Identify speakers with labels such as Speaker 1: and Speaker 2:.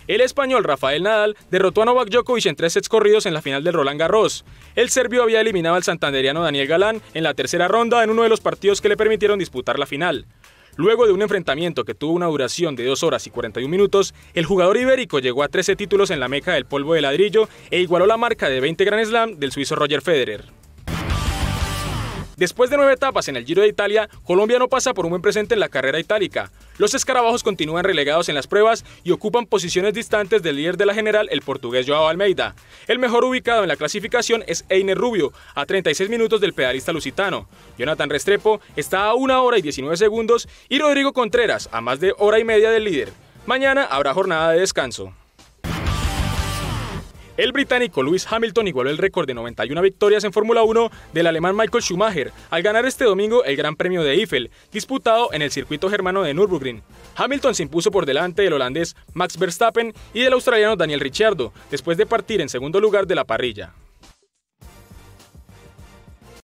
Speaker 1: El español Rafael Nadal derrotó a Novak Djokovic en 3 sets corridos en la final del Roland Garros. El serbio había eliminado al santanderiano Daniel Galán en la tercera ronda en uno de los partidos que le permitieron disputar la final. Luego de un enfrentamiento que tuvo una duración de 2 horas y 41 minutos, el jugador ibérico llegó a 13 títulos en la meca del polvo de ladrillo e igualó la marca de 20 Grand Slam del suizo Roger Federer. Después de 9 etapas en el Giro de Italia, Colombia no pasa por un buen presente en la carrera itálica. Los escarabajos continúan relegados en las pruebas y ocupan posiciones distantes del líder de la general, el portugués Joao Almeida. El mejor ubicado en la clasificación es Einer Rubio, a 36 minutos del pedalista lusitano. Jonathan Restrepo está a 1 hora y 19 segundos y Rodrigo Contreras a más de hora y media del líder. Mañana habrá jornada de descanso. El británico Lewis Hamilton igualó el récord de 91 victorias en Fórmula 1 del alemán Michael Schumacher al ganar este domingo el Gran Premio de Eifel, disputado en el circuito germano de Nürburgring. Hamilton se impuso por delante del holandés Max Verstappen y del australiano Daniel Ricciardo, después de partir en segundo lugar de la parrilla.